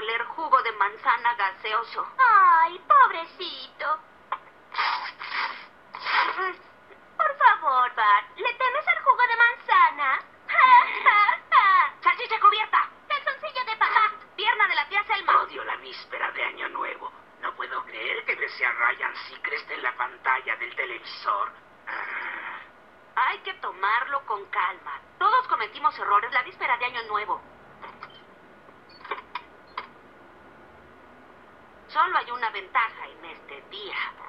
oler jugo de manzana gaseoso. Ay, pobrecito. Por favor, Bart, ¿le temes al jugo de manzana? ¡Salchicha cubierta! ¡Calzoncillo de papá! ¡Pierna de la tía Selma! Odio la víspera de Año Nuevo. No puedo creer que ves a Ryan Seacrest en la pantalla del televisor. Hay que tomarlo con calma. Todos cometimos errores la víspera de Año Nuevo. Solo hay una ventaja en este día.